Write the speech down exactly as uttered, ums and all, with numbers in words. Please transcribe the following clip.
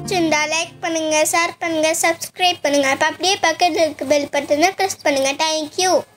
பிடிச்சிருந்தா லைக் பண்ணுங்கள், ஷேர் பண்ணுங்கள், சப்ஸ்கிரைப் பண்ணுங்கள். அப்போ அப்படியே பக்கத்தில் இருக்க பெல் பட்டனை ப்ரெஸ் பண்ணுங்கள். தேங்க்யூ.